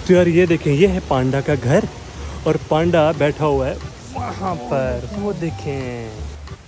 तो यार ये देखें, ये है पांडा का घर और पांडा बैठा हुआ है वहाँ पर, वो देखें।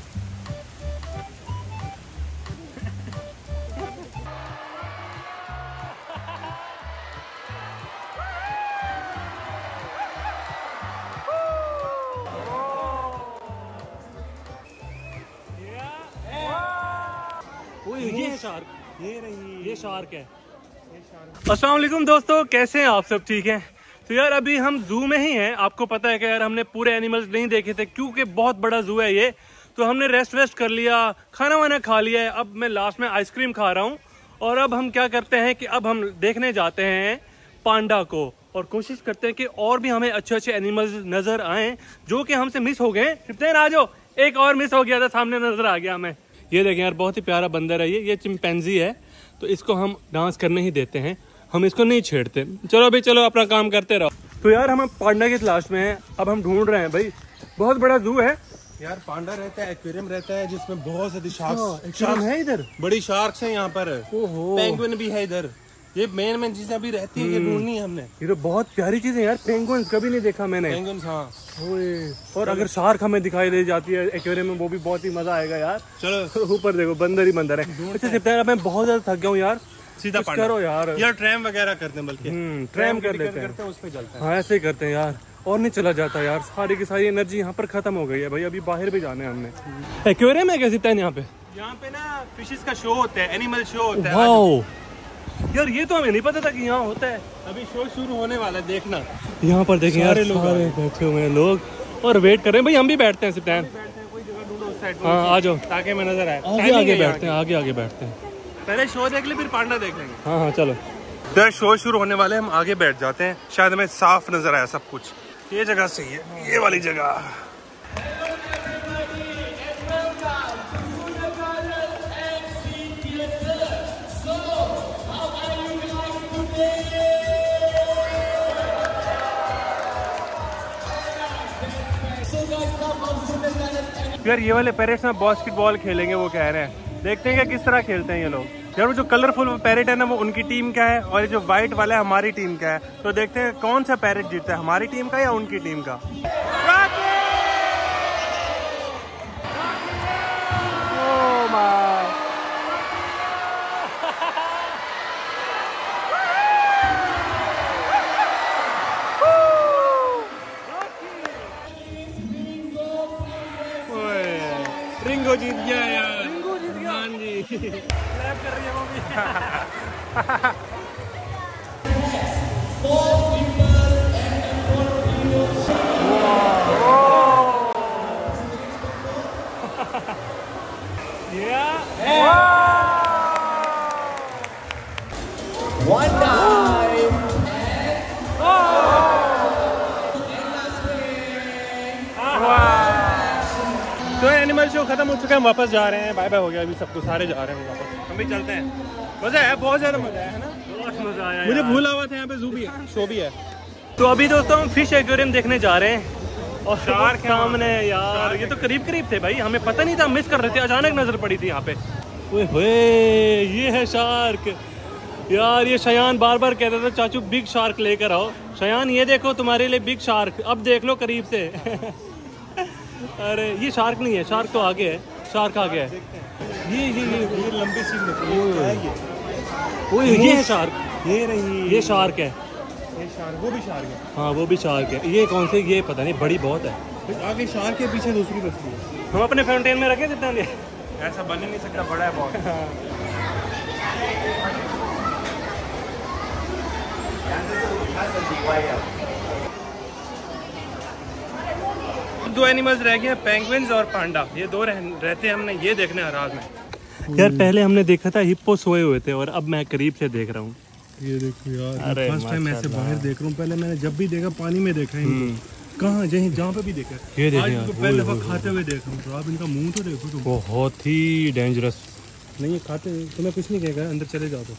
ये है शार्क, ये शार्क है। अस्सलाम वालेकुम दोस्तों, कैसे हैं आप सब? ठीक हैं? तो यार अभी हम जू में ही हैं। आपको पता है कि यार हमने पूरे एनिमल्स नहीं देखे थे क्योंकि बहुत बड़ा जू है ये। तो हमने रेस्ट वेस्ट कर लिया, खाना वाना खा लिया है। अब मैं लास्ट में आइसक्रीम खा रहा हूँ और अब हम क्या करते हैं कि अब हम देखने जाते हैं पांडा को और कोशिश करते हैं कि और भी हमें अच्छे अच्छे एनिमल्स नजर आए जो कि हमसे मिस हो गए। कितने आ जाओ, एक और मिस हो गया था, सामने नजर आ गया हमें। ये देखें यार, बहुत ही प्यारा बंदर है ये चिंपैंजी है। तो इसको हम डांस करने ही देते हैं, हम इसको नहीं छेड़ते। चलो भाई, चलो अपना काम करते रहो। तो यार हम पांडा की तलाश में हैं। अब हम ढूंढ रहे हैं भाई, बहुत बड़ा जू है यार। पांडा रहता है, एक्वेरियम रहता है जिसमें बहुत सारी शार्क्स है इधर, बड़ी शार्क्स हैं यहाँ पर। पेंगुइन भी है इधर। ये मेन चीजें अभी रहती है, ये ढूंढनी है हमने। ये तो बहुत प्यारी चीज है यार, पेंगुइन्स कभी नहीं देखा मैंने। पेंगुइन्स, हाँ। और अगर शार्क हमें दिखाई दे जाती है एक्वेरियम में, वो भी बहुत ही मजा आएगा यार। चलो ऊपर देखो, बंदर ही बंदर है। अच्छा सिप्तान, मैं बहुत ज्यादा थक गया हूँ यार, सीधा करो यार। ट्रैम वगैरह करते हैं, बल्कि ट्रैम कर लेते हैं, उस पे चलते हैं। हाँ ऐसे ही करते हैं यार, और नहीं चला जाता यार। सारी की सारी एनर्जी यहाँ पर खत्म हो गई है भाई। अभी बाहर भी जाना है हमने। एक्वेरियम है क्या सिप्तान यहाँ पे? यहाँ पे ना फिशेस का शो होता है, एनिमल शो होता है। यार ये तो हमें नहीं पता था कि यहाँ होता है। अभी शो शुरू होने वाला है, देखना। यहाँ पर देखें यार, सारे बैठे हुए हैं लोग और वेट कर रहे हैं भाई। हम भी बैठते हैं सिप्तान, हाँ आ जाओ, ताकि मैं नजर आए। आगे बैठते हैं, आगे बैठते हैं। पहले शो देख ले, फिर पांडा देख लेंगे। हाँ चलो। तो शो शुरू होने वाले, हम आगे बैठ जाते हैं, शायद हमें साफ नजर आया सब कुछ। ये जगह सही है, ये वाली जगह। यार ये वाले पैरेट्स में बास्केटबॉल खेलेंगे, वो कह रहे हैं। देखते हैं कि किस तरह खेलते हैं ये लोग। यार वो जो कलरफुल पैरेट है ना, वो उनकी टीम का है और ये जो व्हाइट वाला है हमारी टीम का है। तो देखते हैं कौन सा पैरेट जीतता है, हमारी टीम का या उनकी टीम का। रिंगो जीत गया यार। रिंगो जीत गया, हाँ जी। क्लैप कर रही है वो भी। तो एनिमल शो खत्म हो चुका है, हम वापस जा रहे हैं। बाय बाय हो गया अभी सबको, सारे जा रहे हैं वापस। हम भी चलते हैं। मजा है, बहुत ज्यादा मजा है ना, बहुत मजा आया। मुझे भूला हुआ था यहाँ पे जू भी है, शो भी है। तो अभी दोस्तों हम फिश एक्वेरियम देखने जा रहे हैं और शार्क सामने है यार। ये तो करीब करीब थे भाई, हमें पता नहीं था, मिस कर रहे थे, अचानक नजर पड़ी थी यहाँ पे। ओए ये है शार्क यार। ये शयान बार बार कहता था चाचू बिग शार्क लेकर आओ। शयान ये देखो तुम्हारे लिए बिग शार्क, अब देख लो करीब से। अरे ये शार्क नहीं है, शार्क तो आगे है, शार्क आगे है। ये लंबी सी मछली है ये है शार्क, ये रही, ये शार्क है। ये शार्क, वो भी शार्क है। हाँ वो भी शार्क है। ये कौन से, ये पता नहीं, बड़ी बहुत है। आगे शार्क के पीछे दूसरी मछली है। हम अपने फाउंटेन में रखे जितना लिए, ऐसा बन ही नहीं सकता, बड़ा है बहुत। दो एनिमल्स रह गए, पेंगुइन्स और पांडा। ये दो रहते हैं, हमने ये देखने हराज में। यार पहले हमने देखा था हिप्पो सोए हुए थे और अब मैं करीब से देख रहा हूँ। ये देखो यार, अरे फर्स्ट टाइम ऐसे बाहर देख रहा हूँ। पहले मैंने जब भी देखा पानी में देखा है, कहाँ जहाँ पे भी देखा है। ये आज तो पहले दफा खाते हुए देख रहा हूँ। तो आप इनका मुंह तो देखो, तुम बहुत ही डेंजरस। नहीं, ये खाते तुम्हें कुछ नहीं कहेगा, अंदर चले जाओ। तो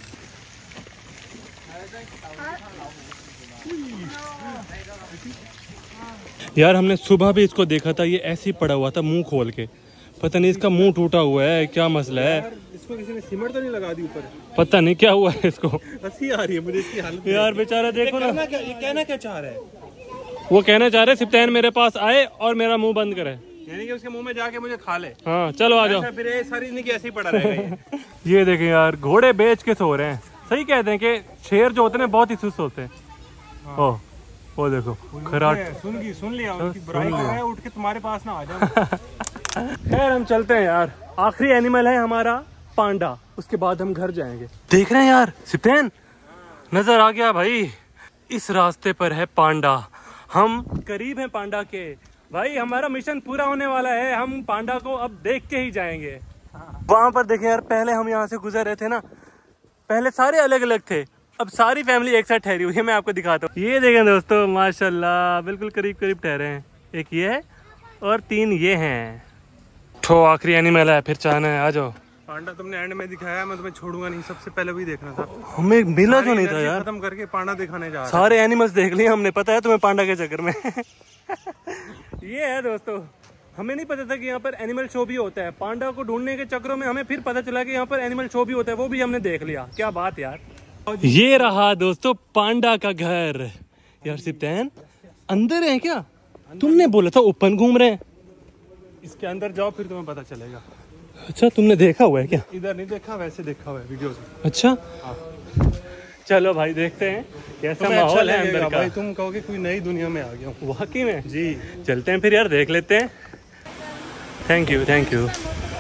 यार हमने सुबह भी इसको देखा था, ये ऐसे ही पड़ा हुआ था मुंह खोल के। पता नहीं इसका मुंह टूटा हुआ है, क्या मसला है। इसको किसी ने सीमेंट तो नहीं लगा दी ऊपर? पता नहीं क्या हुआ है इसको। हंसी आ रही है मुझे इसकी हालत यार बेचारा देखो ना, ये कहना क्या चाह रहा है? वो कहना चाह रहे सिप्तान मेरे पास आए और मेरा मुंह बंद करे, यानी कि उसके मुंह में जाके मुझे खा ले। हाँ चलो आ जाओ। फिर ये सारी जिंदगी ऐसे ही पड़ा रहेगा ये देखें यार, घोड़े बेच के सो रहे हैं। सही कहते हैं कि शेर जो होते हैं बहुत ही सुस्त होते हैं। ओह वो देखो खराट सुन लिया उनकी बुराई कर रहा है, उठ के तुम्हारे पास ना आ जाए। खैर हम चलते हैं यार, आखिरी एनिमल है हमारा पांडा, उसके बाद हम घर जाएंगे। देख रहे हैं यार सिप्तान, नजर आ गया भाई, इस रास्ते पर है पांडा। हम करीब हैं पांडा के भाई, हमारा मिशन पूरा होने वाला है। हम पांडा को अब देख के ही जाएंगे। वहां पर देखें यार, पहले हम यहाँ से गुजर रहे थे ना, पहले सारे अलग अलग थे, अब सारी फैमिली एक साथ ठहरी हुई है। मैं आपको दिखाता हूँ। ये देखें दोस्तों, माशाल्लाह बिल्कुल करीब करीब ठहरे हैं। एक ये है और 3 ये हैं। तो आखिरी एनिमल है, फिर चाहना है। आ जाओ। पांडा तुमने एंड में दिखाया, मैं तुम्हें छोड़ूंगा नहीं, सबसे पहले वही देखना था। हमें मिला जो नहीं था यार, खत्म करके पांडा दिखाने जा रहे हैं। सारे एनिमल्स देख लिए हमने, पता है तुम्हें पांडा के चक्कर में। ये है दोस्तों, हमें नहीं पता था कि यहाँ पर एनिमल शो भी होता है। पांडा को ढूंढने के चक्करों में हमें फिर पता चला कि यहाँ पर एनिमल शो भी होता है, वो भी हमने देख लिया। क्या बात यार। ये रहा दोस्तों पांडा का घर। यार सिप्तान अंदर है क्या? तुमने बोला था ओपन घूम रहे हैं। इसके अंदर जाओ फिर तुम्हें पता चलेगा। अच्छा तुमने देखा हुआ है क्या? इधर नहीं देखा, वैसे देखा हुआ है वीडियो से। अच्छा चलो भाई देखते हैं कैसा माहौल है अंदर का। भाई तुम कहोगे कोई नई दुनिया में आ गया हूँ। वाकई में जी चलते हैं फिर यार, देख लेते हैं। Thank you thank you.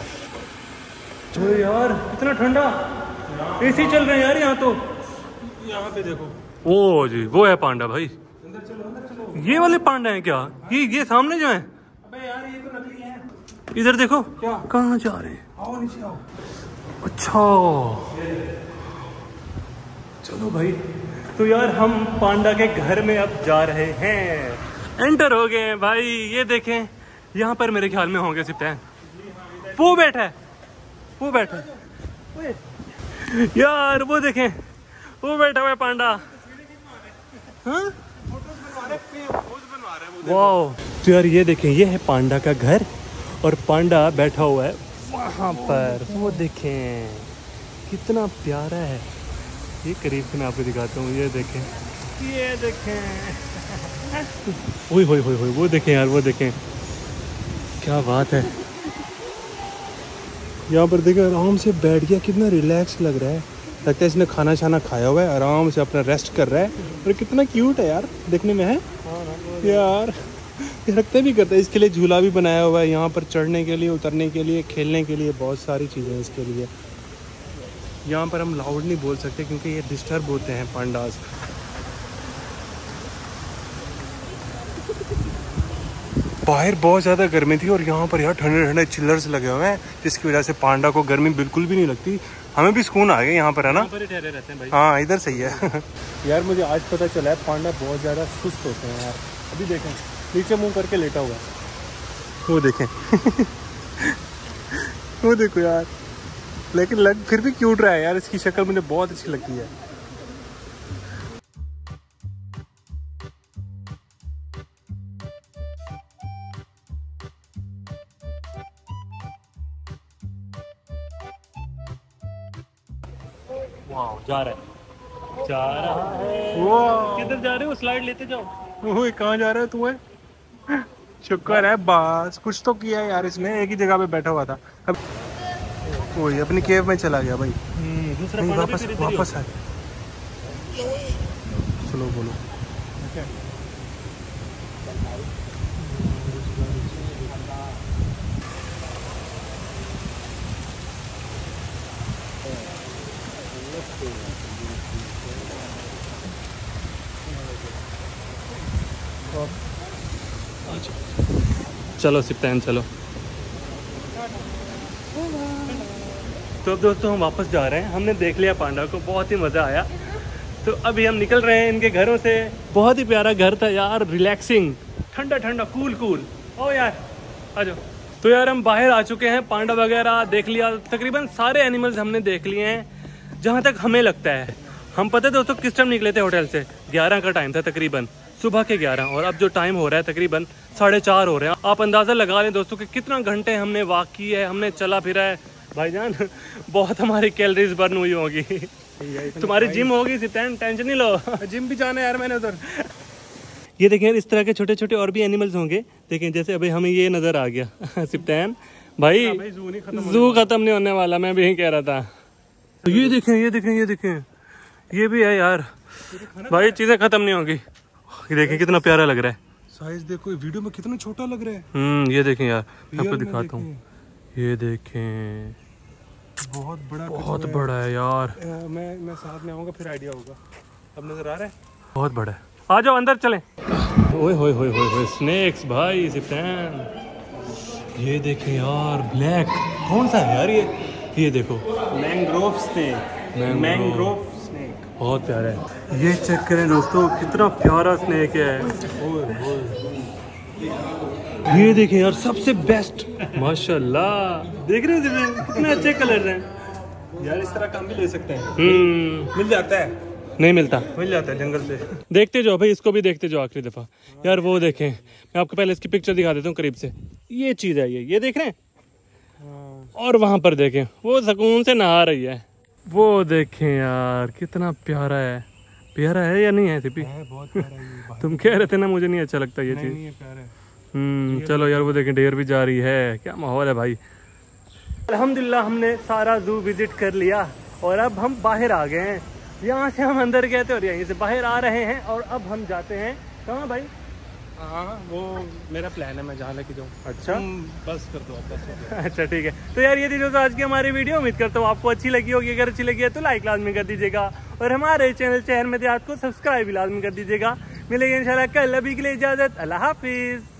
तो यार इतना ठंडा, एसी चल रहे हैं यार यहाँ तो। यहाँ पे देखो, ओ जी वो है पांडा भाई। अंदर चलो। ये वाले पांडा है क्या? ये सामने जो है? अबे यार ये तो नकली है। इधर देखो। क्या? कहाँ जा रहे हैं? आओ नीचे आओ। अच्छा चलो भाई। तो यार हम पांडा के घर में अब जा रहे हैं, एंटर हो गए हैं भाई। ये देखें यहाँ पर मेरे ख्याल में होंगे सिप्तान। वो बैठा है, वो बैठा है यार, वो देखें वो बैठा हुआ है पांडा। हाँ वाह। तो यार ये देखें, ये है पांडा का घर और पांडा बैठा हुआ है वहाँ पर। वो देखें कितना प्यारा है। ये करीब से मैं आपको दिखाता हूँ। ये देखें, ये देखें। ओए होए होए होए, वो देखें यार, वो देखें क्या बात है। यहाँ पर देखो आराम से बैठ गया, कितना रिलैक्स लग रहा है। लगता है इसने खाना छाना खाया हुआ है, आराम से अपना रेस्ट कर रहा है। और कितना क्यूट है यार, देखने में है यार। रखते भी करते हैं। इसके लिए झूला भी बनाया हुआ है यहाँ पर, चढ़ने के लिए, उतरने के लिए, खेलने के लिए, बहुत सारी चीज़ें हैं इसके लिए। यहाँ पर हम लाउड नहीं बोल सकते क्योंकि ये डिस्टर्ब होते हैं पांडास। बाहर बहुत ज़्यादा गर्मी थी और यहाँ पर यार ठंडे ठंडे चिल्लर्स लगे हुए हैं, जिसकी वजह से पांडा को गर्मी बिल्कुल भी नहीं लगती। हमें भी सुकून आ गया यहाँ पर, है ना? ठहरे रहते हैं भाई। हाँ इधर सही है। यार मुझे आज पता चला है पांडा बहुत ज़्यादा सुस्त होते हैं यार। अभी देखें नीचे मुंह करके लेटा हुआ है, वो देखें। वो देखो यार, लेकिन लग फिर भी क्यूट रहा है यार। इसकी शक्ल मुझे बहुत अच्छी लगती है। वाह जा रहा है, जा रहा है। वाह किधर जा रहे हो? स्लाइड लेते जाओ। वो कहाँ जा रहा है तू? है शुक्र है बस कुछ तो किया है यार इसने। एक ही जगह पे बैठा हुआ था, अब वही अपनी केव में चला गया भाई। दूसरा नहीं, पांडा वापस भी तेरे वापस आ। चलो बोलो। चलो सिप्तान चलो। तो अब दोस्तों हम वापस जा रहे हैं। हमने देख लिया पांडा को, बहुत ही मज़ा आया। तो अभी हम निकल रहे हैं इनके घरों से। बहुत ही प्यारा घर था यार, रिलैक्सिंग, ठंडा ठंडा, कूल कूल। ओ यार आ जाओ। तो यार हम बाहर आ चुके हैं, पांडा वगैरह देख लिया, तकरीबन सारे एनिमल्स हमने देख लिए हैं जहाँ तक हमें लगता है। हम पता है दोस्तों किस टाइम निकले थे होटल से? 11 का टाइम था तकरीबन, सुबह के 11। और अब जो टाइम हो रहा है तकरीबन 4:30 हो रहे हैं। आप अंदाज़ा लगा लें दोस्तों कि कितना घंटे हमने वॉक की है, हमने चला फिरा है। भाईजान बहुत हमारी कैलोरीज बर्न हुई होगी। तुम्हारी जिम होगी सिप्तान, टेंशन नहीं लो। जिम भी जाना है यार मैंने उधर। ये देखें इस तरह के छोटे छोटे और भी एनिमल्स होंगे। देखें जैसे अभी हमें ये नजर आ गया सिप्तान भाई, जू खत्म नहीं होने वाला, मैं भी यही कह रहा था। तो ये देखें ये देखें ये देखें, ये भी है यार भाई, चीजें खत्म नहीं होगी। ये देखें कितना प्यारा लग रहा है। साइज देखो वीडियो में कितना छोटा लग रहा है। ये देखें यार, मैं आपको दिखाता हूँ। ये देखें बहुत बड़ा है यार। मैं साथ में आऊंगा फिर आइडिया होगा। अब नजर आ रहा है, बहुत बड़ा है। आ जाओ अंदर चलें। ओए होए होए होए स्नेक्स भाई सिप्तान, ये देखें यार ब्लैक, कौन सा है यार ये देखो मैंग्रोव स्नेक, मैंग्रोव स्नेक बहुत प्यारा है। ये चेक करें दोस्तों कितना प्यारा स्नेक है। ये देखें यार सबसे बेस्ट, माशाल्लाह देख रहे हो कितने अच्छे कलर हैं यार। इस तरह काम भी ले सकते हैं। मिल जाता है, नहीं मिलता, मिल जाता है जंगल से। देखते जाओ भाई, इसको भी देखते जाओ आखिरी दफा यार। वो देखें, मैं आपको पहले इसकी पिक्चर दिखा देता हूँ करीब से। ये चीज है, ये देख रहे हैं। और वहां पर देखें वो सुकून से नहा रही है। वो देखें यार कितना प्यारा है। प्यारा है या नहीं है सिपी? बहुत प्यारा है। तुम कह रहे थे ना मुझे नहीं अच्छा लगता ये चीज। चलो यार वो देखें डेयर भी जा रही है, क्या माहौल है भाई। अल्हम्दुलिल्लाह हमने सारा जू विजिट कर लिया और अब हम बाहर आ गए हैं। यहाँ से हम अंदर गए थे और यहीं से बाहर आ रहे हैं और अब हम जाते हैं कहाँ भाई? हाँ वो मेरा प्लान है, मैं जहाँ लेके जाऊँ। अच्छा बस कर दो बस। अच्छा ठीक है, तो यार ये थी दोस्तों आज की हमारी वीडियो। उम्मीद करता हूँ आपको अच्छी लगी होगी। अगर अच्छी लगी है तो लाइक लाजमी कर दीजिएगा और हमारे चैनल शहर में देहात को सब्सक्राइब भी लाजमी कर दीजिएगा। मिलेंगे इंशाल्लाह कल। अभी के लिए इजाजत, अल्लाह हाफिज।